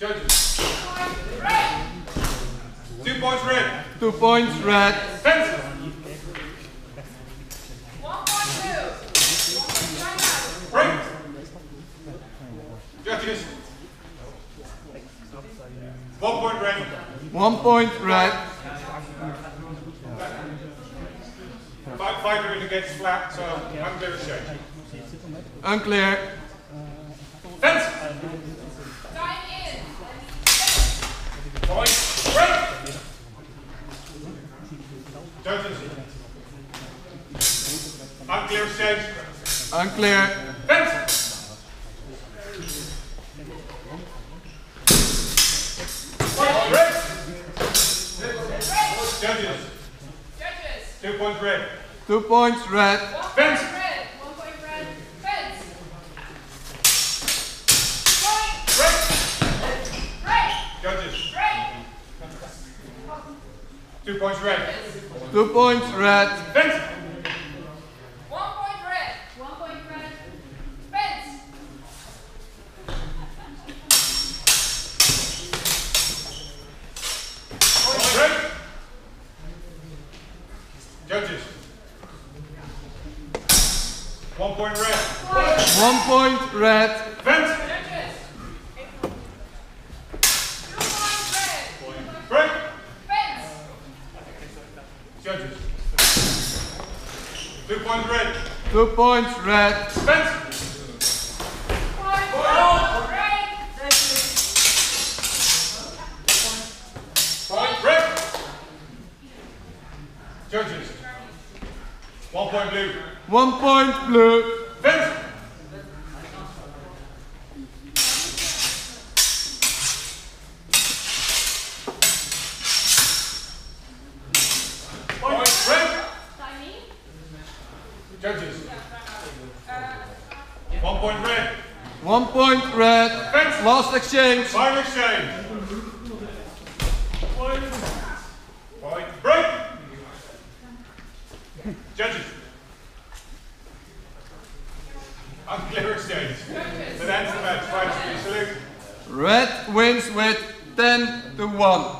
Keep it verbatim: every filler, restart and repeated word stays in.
Judges. Two points red. Two points red. Fence. One point blue. Break. Judges. One point red. One point red. Five, five are in against flat, so unclear exchange. Unclear. Fence. Time in. Point. Break. Judges. Unclear exchange. Unclear. Fence. Break. Judges. Judges. Two points red. Two points red. One point Fence. red. One point red. Fence. Break. Break. Judges. Break. Two points red. Two points red. Fence. One point red. One point red. Fence. Break. Judges. One point red. One point red. Fence. Judges. Two points red. Break. Fence. Judges. Two points red. Two points red. Fence. Point red. Point break. Judges. One point blue. One point blue. Fence. Point break. Timing. Judges. One point red. One point red. Fence. Last exchange. Final exchange. Point. Point break. Judges. Unclear exchange. That ends the match. Final salute. Red wins with ten to one.